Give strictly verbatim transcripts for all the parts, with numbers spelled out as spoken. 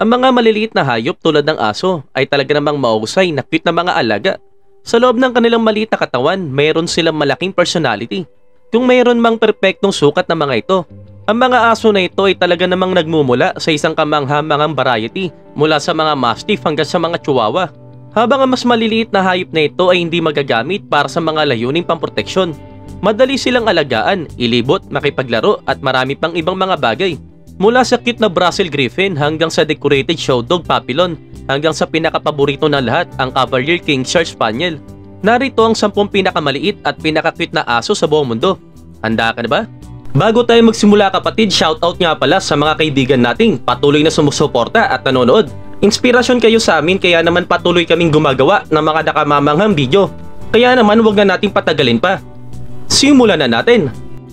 Ang mga maliliit na hayop tulad ng aso ay talaga namang mahusay na cute na mga alaga. Sa loob ng kanilang maliit na katawan, mayroon silang malaking personality. Kung mayroon mang perpektong sukat na mga ito, ang mga aso na ito ay talaga namang nagmumula sa isang kamangha-manghang variety mula sa mga mastiff hanggang sa mga chihuahua. Habang ang mas maliliit na hayop na ito ay hindi magagamit para sa mga layuning pamproteksyon. Madali silang alagaan, ilibot, makipaglaro at marami pang ibang mga bagay. Mula sa cute na Brussels Griffon hanggang sa decorated show dog Papillon hanggang sa pinakapaborito ng lahat ang Cavalier King Charles Spaniel. Narito ang sampung pinakamaliit at pinaka-cute na aso sa buong mundo. Handa ka na ba? Bago tayo magsimula kapatid, shoutout nga pala sa mga kaibigan nating patuloy na sumusuporta at nanonood. Inspirasyon kayo sa amin kaya naman patuloy kaming gumagawa ng mga nakamamanghang video. Kaya naman huwag na nating patagalin pa. Simulan na natin!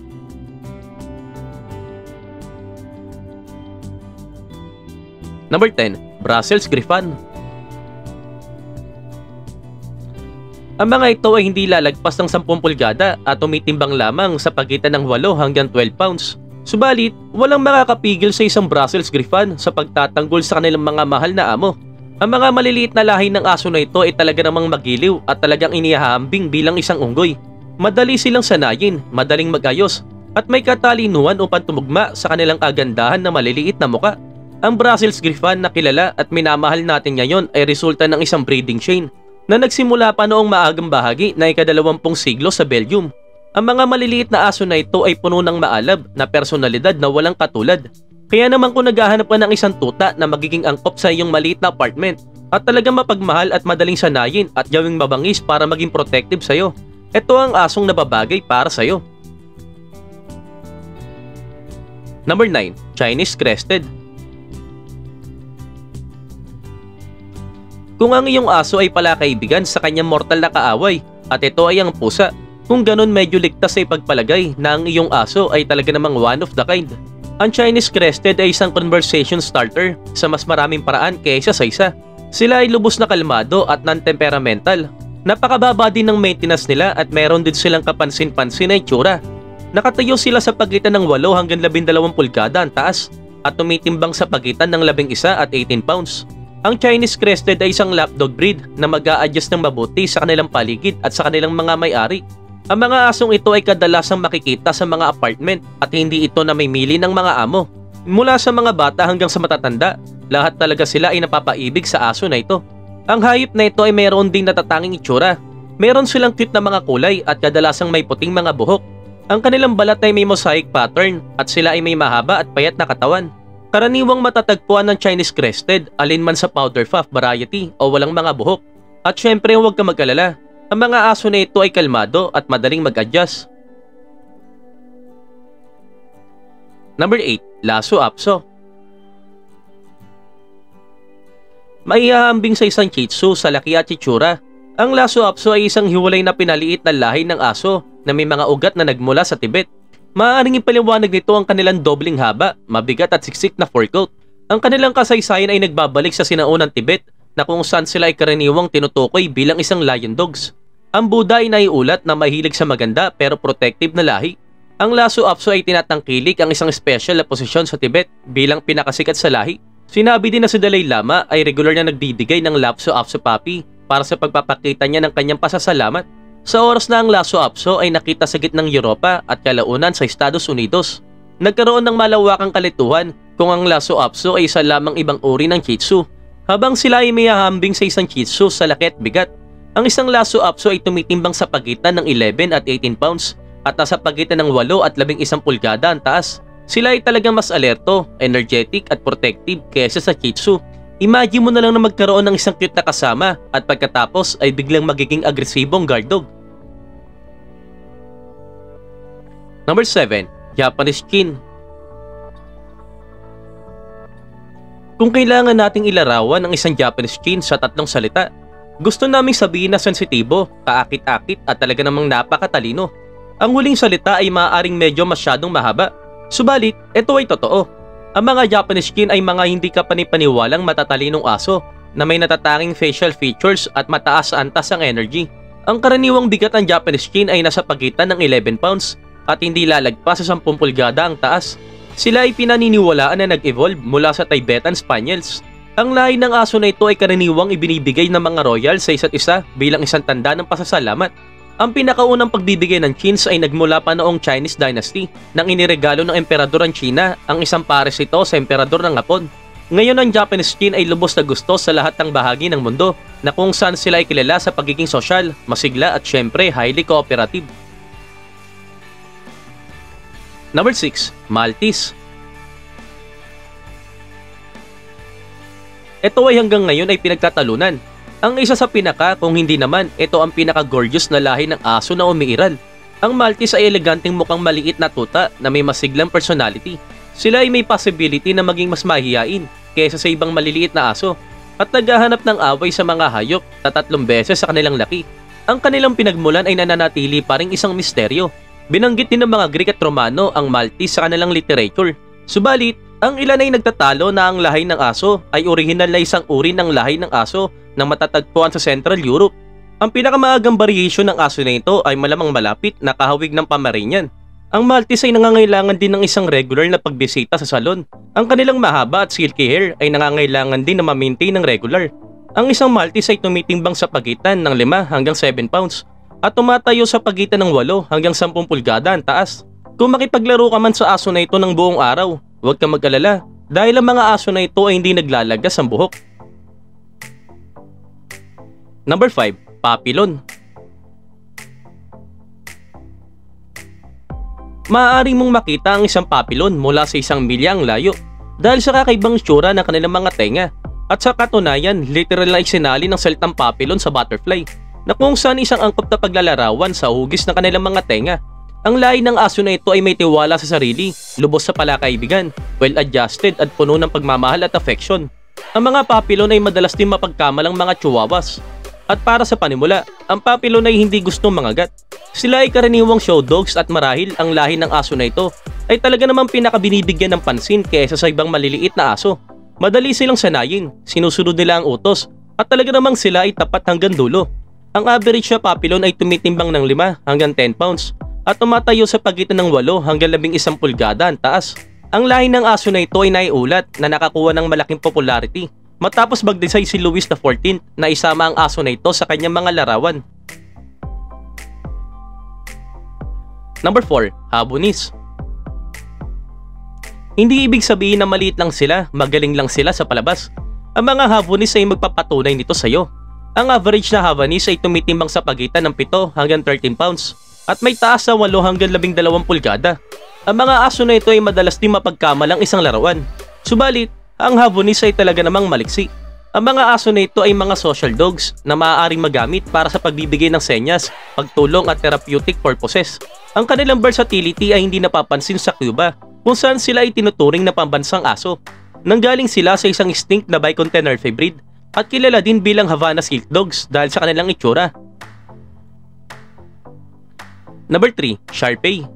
Number ten. Brussels Griffon. Ang mga ito ay hindi lalagpas ng sampung pulgada at tumitimbang lamang sa pagitan ng eight hanggang twelve pounds. Subalit, walang makakapigil sa isang Brussels Griffon sa pagtatanggol sa kanilang mga mahal na amo. Ang mga maliliit na lahi ng aso na ito ay talaga namang magiliw at talagang inihahambing bilang isang unggoy. Madali silang sanayin, madaling magayos, at may katalinuhan upang tumugma sa kanilang kagandahan na maliliit na muka. Ang Brussels Griffon na kilala at minamahal natin ngayon ay resulta ng isang breeding chain na nagsimula pa noong maagang bahagi na ikadalawampung siglo sa Belgium. Ang mga maliliit na aso na ito ay puno ng maalab na personalidad na walang katulad. Kaya naman kung naghahanap ka ng isang tuta na magiging angkop sa iyong maliit na apartment at talagang mapagmahal at madaling sanayin at gawing mabangis para maging protective sa'yo, ito ang asong nababagay para sa'yo. Number nine. Chinese Crested. Kung ang iyong aso ay palakaibigan sa kanyang mortal na kaaway at ito ay ang pusa, kung ganun medyo ligtas sa ipagpalagay na ang iyong aso ay talaga namang one of the kind. Ang Chinese Crested ay isang conversation starter sa mas maraming paraan kaysa sa isa. Sila ay lubos na kalmado at non-temperamental. Napakababa din ng maintenance nila at meron din silang kapansin-pansin na itsura. Nakatayo sila sa pagitan ng eight hanggang labindalawang pulgada ang taas at tumitimbang sa pagitan ng labing isa at eighteen pounds. Ang Chinese Crested ay isang lapdog breed na mag-a-adjust ng mabuti sa kanilang paligid at sa kanilang mga may-ari. Ang mga asong ito ay kadalasang makikita sa mga apartment at hindi ito namimili ng mga amo. Mula sa mga bata hanggang sa matatanda, lahat talaga sila ay napapaibig sa aso na ito. Ang hayop na ito ay mayroon ding natatanging itsura. Meron silang cute na mga kulay at kadalasang may puting mga buhok. Ang kanilang balat ay may mosaic pattern at sila ay may mahaba at payat na katawan. Karaniwang matatagpuan ng Chinese Crested alinman sa powder puff variety o walang mga buhok. At syempre huwag ka mag-alala, ang mga aso na ito ay kalmado at madaling mag-adjust. Number eight. Lhasa Apso. Maihahambing sa isang Shih Tzu sa laki at itsura. Ang Lhasa Apso ay isang hiwalay na pinaliit na lahi ng aso na may mga ugat na nagmula sa Tibet. Maaaring ipaliwanag nito ang kanilang dobling haba, mabigat at siksik na fur coat. Ang kanilang kasaysayan ay nagbabalik sa sinaunang Tibet na kung saan sila ay karaniwang tinutukoy bilang isang lion dogs. Ang Buddha ay naiulat na mahilig sa maganda pero protective na lahi. Ang Lhasa Apso ay tinatangkilik ang isang special na posisyon sa Tibet bilang pinakasikat sa lahi. Sinabi din na si Dalai Lama ay regular na nagdidikay ng Lhasa Apso puppy para sa pagpapakita niya ng kanyang pasasalamat. Sa oras na ang Lhasa Apso ay nakita sa gitnang Europa at kalaunan sa Estados Unidos, nagkaroon ng malawakang kalituhan kung ang Lhasa Apso ay isa lamang ibang uri ng Shih Tzu. Habang sila ay may hahambing sa isang Shih Tzu sa laki at bigat, ang isang Lhasa Apso ay tumitimbang sa pagitan ng eleven at eighteen pounds at nasa pagitan ng eight at labing isang pulgada ang taas. Sila ay talagang mas alerto, energetic at protective kaysa sa Shih Tzu. Imagine mo na lang na magkaroon ng isang cute na kasama at pagkatapos ay biglang magiging agresibong guard dog. Number seven. Japanese Kin. Kung kailangan nating ilarawan ang isang Japanese Kin sa tatlong salita, gusto naming sabihin na sensitibo, kaakit-akit at talaga namang napakatalino. Ang huling salita ay maaaring medyo masyadong mahaba. Subalit, ito ay totoo. Ang mga Japanese Kin ay mga hindi ka panipaniwalang matatalinong aso na may natatanging facial features at mataas sa antas ang energy. Ang karaniwang bigat ng Japanese Kin ay nasa pagitan ng eleven pounds at hindi lalagpas sa sampung pulgada ang taas. Sila ay pinaniniwalaan na nag-evolve mula sa Tibetan Spaniels Ang lahi ng aso na ito ay karaniwang ibinibigay ng mga royal sa isa't isa bilang isang tanda ng pasasalamat. Ang pinakaunang pagbibigay ng chins ay nagmula pa noong Chinese Dynasty nang iniregalo ng emperador ng China ang isang pares ito sa emperador ng Hapon. Ngayon ang Japanese chin ay lubos na gusto sa lahat ng bahagi ng mundo na kung saan sila ay kilala sa pagiging sosyal, masigla at syempre highly cooperative. Number six. Maltese. Ito ay hanggang ngayon ay pinagtatalunan. Ang isa sa pinaka, kung hindi naman, ito ang pinaka-gorgeous na lahi ng aso na umiiral. Ang Maltese ay eleganteng mukhang maliit na tuta na may masiglang personality. Sila ay may possibility na maging mas mahihain kaysa sa ibang maliliit na aso at naghahanap ng away sa mga hayop na tatlong beses sa kanilang laki. Ang kanilang pinagmulan ay nananatili pa ring isang misteryo. Binanggit din ng mga Greek at Romano ang Maltese sa kanilang literature. Subalit, ang ilan ay nagtatalo na ang lahi ng aso ay orihinal na isang uri ng lahi ng aso na matatagpuan sa Central Europe. Ang pinakamaagang variation ng aso na ito ay malamang malapit na kahawig ng Pomeranian. Ang Maltese ay nangangailangan din ng isang regular na pagbisita sa salon. Ang kanilang mahaba at silky hair ay nangangailangan din na ma-maintain ng regular. Ang isang Maltese ay tumitimbang sa pagitan ng lima hanggang seven pounds at tumatayo sa pagitan ng eight hanggang ten pulgada ang taas. Kung makipaglaro ka man sa aso na ito ng buong araw, huwag kang mag-alala dahil ang mga aso na ito ay hindi naglalagas ang buhok. Number five. Papillon. Maaari mong makita ang isang papillon mula sa isang milyang layo dahil sa kakaibang itsura ng kanilang mga tenga at sa katunayan literal na isinali ng salitang papillon sa butterfly na kung saan isang angkop na paglalarawan sa hugis ng kanilang mga tenga. Ang lahi ng aso na ito ay may tiwala sa sarili, lubos sa palakaibigan, well-adjusted at puno ng pagmamahal at affection. Ang mga papillon ay madalas din mapagkamalang mga chihuahuas. At para sa panimula, ang papillon ay hindi gustong mangagat. Sila ay karaniwang show dogs at marahil ang lahi ng aso na ito ay talaga namang pinakabinibigyan ng pansin kaysa sa ibang maliliit na aso. Madali silang sanayin, sinusunod nila ang utos at talaga namang sila ay tapat hanggang dulo. Ang average na papillon ay tumitimbang ng lima hanggang ten pounds at tumatayo sa pagitan ng eight hanggang eleven pulgada ang taas. Ang lahi ng aso na ito ay naiulat na nakakuha ng malaking popularity matapos mag-design si Louis the fourteenth na isama ang aso na ito sa kanyang mga larawan. Number four. Havanese. Hindi ibig sabihin na maliit lang sila, magaling lang sila sa palabas. Ang mga Havanese ay magpapatunay nito sa iyo. Ang average na Havanese ay tumitimbang sa pagitan ng seven hanggang thirteen pounds at may taas sa eight hanggang twelve pulgada. Ang mga aso na ito ay madalas din mapagkamalang isang larawan. Subalit, ang Havanese ay talaga namang maliksi. Ang mga aso na ito ay mga social dogs na maaaring magamit para sa pagbibigay ng senyas, pagtulong at therapeutic purposes. Ang kanilang versatility ay hindi napapansin sa Cuba kung saan sila ay tinuturing na pambansang aso. Nanggaling sila sa isang extinct na Bicontenarfe breed at kilala din bilang Havana Silk Dogs dahil sa kanilang itsura. Number three. Shar-Pei.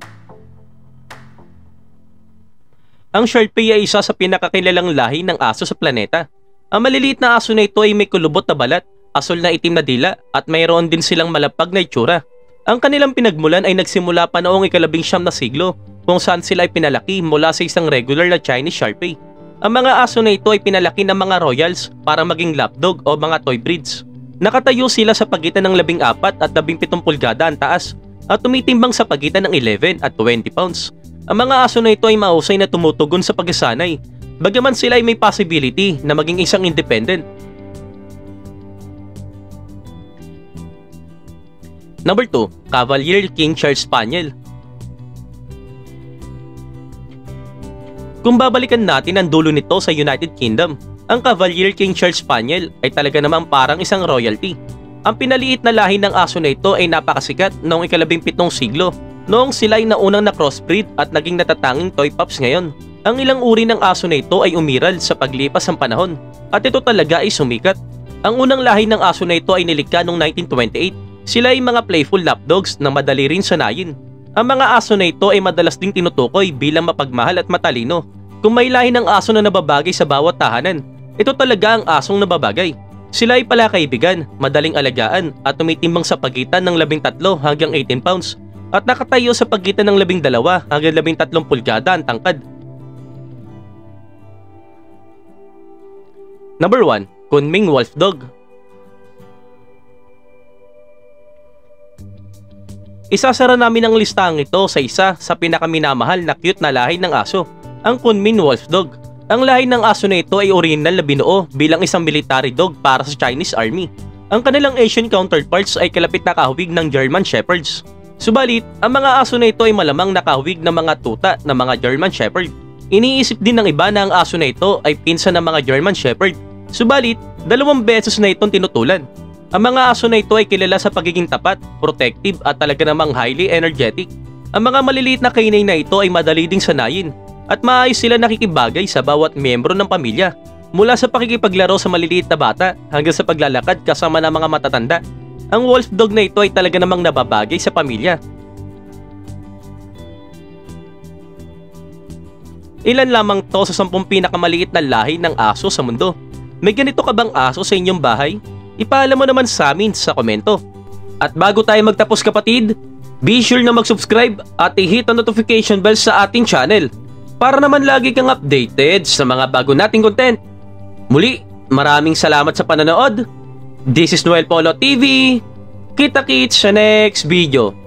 Ang Shar-Pei ay isa sa pinakakilalang lahi ng aso sa planeta. Ang maliliit na aso na ito ay may kulubot na balat, asul na itim na dila at mayroon din silang malapag na itsura. Ang kanilang pinagmulan ay nagsimula pa noong ikalabing siyam na siglo kung saan sila ay pinalaki mula sa isang regular na Chinese Shar-Pei. Ang mga aso na ito ay pinalaki ng mga royals para maging lapdog o mga toy breeds. Nakatayo sila sa pagitan ng labing apat at labing pitong pulgada ang taas at tumitimbang sa pagitan ng eleven at twenty pounds. Ang mga aso na ito ay mahusay na tumutugon sa pagsasanay, bagaman sila ay may possibility na maging isang independent. Number two. Cavalier King Charles Spaniel. Kung babalikan natin ang dulo nito sa United Kingdom, ang Cavalier King Charles Spaniel ay talaga namang parang isang royalty. Ang pinaliit na lahi ng aso na ito ay napakasikat noong ikalabing pitong siglo, noong sila ay naunang na crossbreed at naging natatanging toy pups ngayon. Ang ilang uri ng aso na ito ay umiral sa paglipas ng panahon at ito talaga ay sumikat. Ang unang lahi ng aso na ito ay nilikha noong nineteen twenty-eight. Sila ay mga playful lapdogs na madali rin sanayin. Ang mga aso na ito ay madalas ding tinutukoy bilang mapagmahal at matalino. Kung may lahi ng aso na nababagay sa bawat tahanan, ito talaga ang asong nababagay. Sila ay palakaibigan, madaling alagaan at tumitimbang sa pagitan ng labing tatlo hanggang eighteen pounds at nakatayo sa pagitan ng labing dalawa hanggang labing tatlong pulgada ang tangkad. Number one. Kunming Wolf Dog. Isasara namin ang listahan ito sa isa sa pinakaminamahal na cute na lahi ng aso, ang Kunming Wolf Dog. Ang lahi ng aso na ito ay original na binuo bilang isang military dog para sa Chinese Army. Ang kanilang Asian counterparts ay kalapit na kahawig ng German Shepherds. Subalit, ang mga aso na ito ay malamang nakahawig ng mga tuta ng mga German Shepherd. Iniisip din ng iba na ang aso na ito ay pinsan ng mga German Shepherd. Subalit, dalawang beses na itong tinutulan. Ang mga aso na ito ay kilala sa pagiging tapat, protective at talaga namang highly energetic. Ang mga maliliit na kainay na ito ay madali ding sanayin at maayos sila nakikibagay sa bawat miyembro ng pamilya. Mula sa pakikipaglaro sa maliliit na bata hanggang sa paglalakad kasama ng mga matatanda. Ang wolf dog na ito ay talaga namang nababagay sa pamilya. Ilan lamang to sa sampung pinakamaliit na lahi ng aso sa mundo. May ganito ka bang aso sa inyong bahay? Ipaalam mo naman sa amin sa komento. At bago tayo magtapos kapatid, be sure na mag-subscribe at i-hit ang notification bell sa ating channel para naman lagi kang updated sa mga bago nating content. Muli, maraming salamat sa panonood. This is Noel Polo T V. Kita-kits sa next video.